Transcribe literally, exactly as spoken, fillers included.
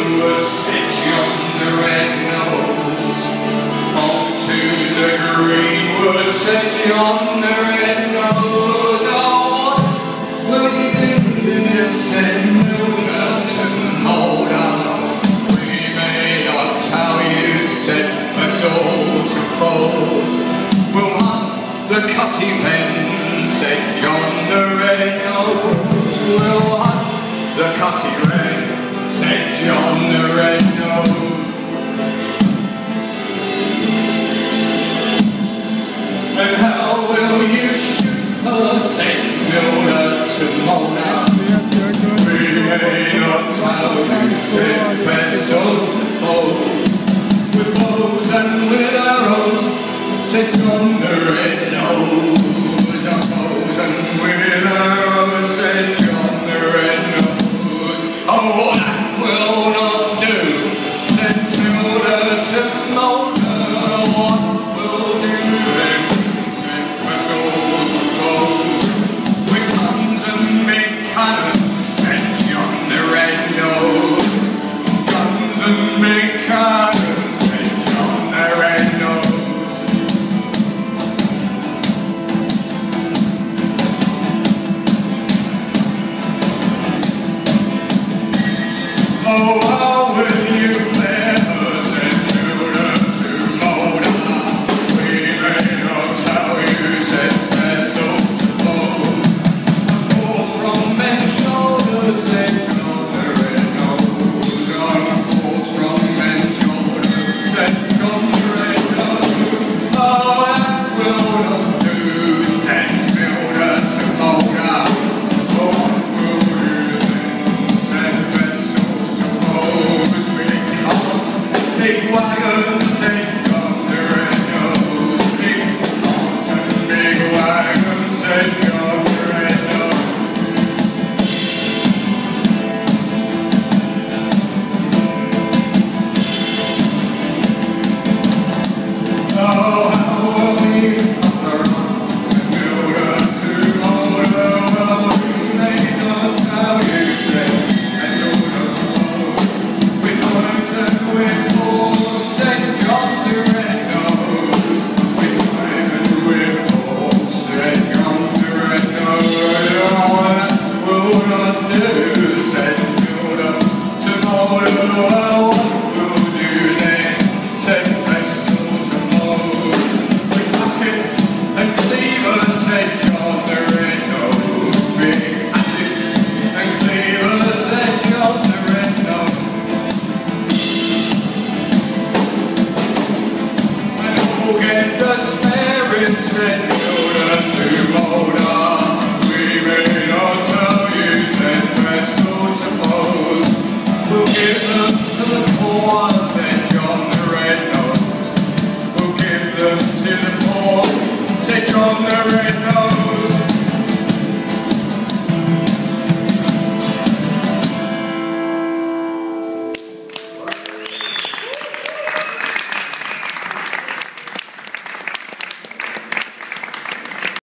was set yonder red nose. On to the greenwood, set yonder red nose. Oh, what will you do in this said Milner and Moulder? We may not tell you, said us all to fold. We'll hunt the cutty men, said John the red nose. We'll hunt the cutty red, said John the red nose. And how will you shoot her, said Milner to Mona? We may not tell you, said vessels bold. With bows and with arrows, said John the red nose. Our bows and with arrows, said John the red nose. Oh, that will not do, said Milner to Mona. What will do then, said vessels bold. With guns and big cannons, said John the red nose. Guns and big cannons, said John the red nose. Oh, how will you bear her, said Milner to Mona? We may not tell you, said vessel to fold. A force from men's shoulders, said John the red nose. A force from men's shoulders, said John the red nose. Oh, that will not do, said Milner to Mona. Oh, what will you then, said vessel to fold. Big cars, big wagons, said John the red nose. Big cars and big wagons, said John the red nose. Oh, how will you cut her off, said Milner to Mona? Well, we may not tell you, said vessel to fold. With words and with force, said John the red nose. With words and with force, said John the red nose. Oh, that will not do, said Milner to Mona. Well, what will do then, said vessel to fold. With hatchets and cleavers, said John the red nose. Big hatchets and cleavers, said John the red nose. And who'll get the sparing, said Milner to Mona? We may not tell you, said vessel to fold. We'll give them to the poor.